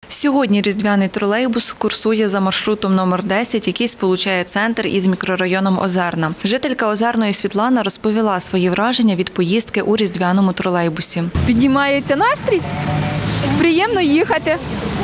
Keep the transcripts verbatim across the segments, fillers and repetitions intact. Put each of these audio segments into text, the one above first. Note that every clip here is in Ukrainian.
Сьогодні різдвяний тролейбус курсує за маршрутом номер десять, який сполучає центр із мікрорайоном Озерна. Жителька Озерної Світлана розповіла свої враження від поїздки у різдвяному тролейбусі. Піднімається настрій, приємно їхати.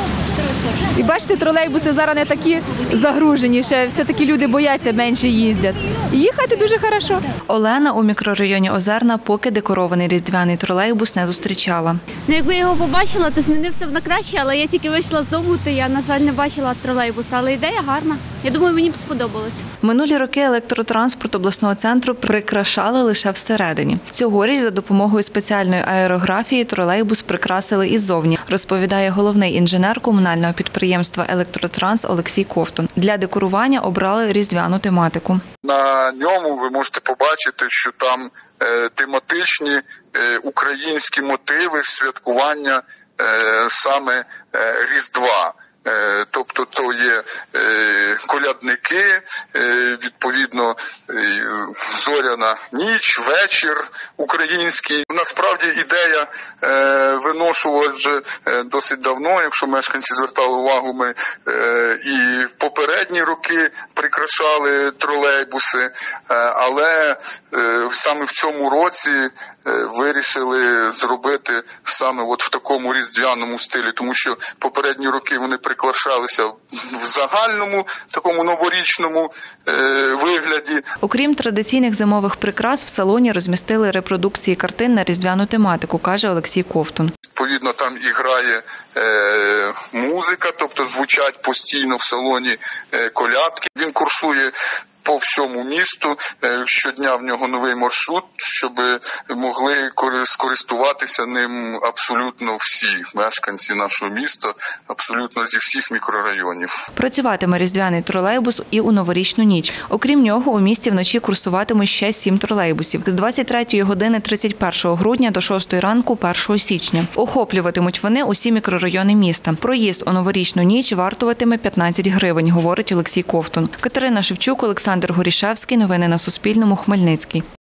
І бачите, тролейбуси зараз не такі загружені, ще все-таки люди бояться, менше їздять. І їхати дуже добре. Олена у мікрорайоні Озерна поки декорований різдвяний тролейбус не зустрічала. Ну, якби я його побачила, то змінився б на краще, але я тільки вийшла з дому, то я, на жаль, не бачила тролейбуса. Але ідея гарна. Я думаю, мені б сподобалось. Минулі роки електротранспорт обласного центру прикрашали лише всередині. Цьогоріч за допомогою спеціальної аерографії тролейбус прикрасили іззовні, розповідає головний інженер комунального підприємства «Електротранс» Олексій Ковтун. Для декорування обрали різдвяну тематику. На ньому ви можете побачити, що там е, тематичні е, українські мотиви святкування е, саме е, Різдва. Е, Тобто то є е, колядники, е, відповідно е, зоряна ніч, вечір український. Насправді ідея е, виношувалась вже е, досить давно, якщо мешканці звертали увагу, ми е, і в попередні роки прикрашали тролейбуси, е, але е, саме в цьому році е, вирішили зробити саме от в такому різдвяному стилі, тому що попередні роки вони прикрашалися в загальному, такому новорічному е, вигляді. Окрім традиційних зимових прикрас, в салоні розмістили репродукції картин на різдвяну тематику, каже Олексій Ковтун. Відповідно, там і грає е, музика, тобто звучать постійно в салоні е, колядки. Він курсує по всьому місту, щодня в нього новий маршрут, щоб могли скористуватися ним абсолютно всі мешканці нашого міста, абсолютно зі всіх мікрорайонів. Працюватиме різдвяний тролейбус і у новорічну ніч. Окрім нього, у місті вночі курсуватимуть ще сім тролейбусів з двадцять третьої години тридцять першого грудня до шостої ранку першого січня. Охоплюватимуть вони усі мікрорайони міста. Проїзд у новорічну ніч вартуватиме п'ятнадцять гривень, говорить Олексій Ковтун. Катерина Шевчук, Олександр Горішевський. Новини на Суспільному. Хмельницький.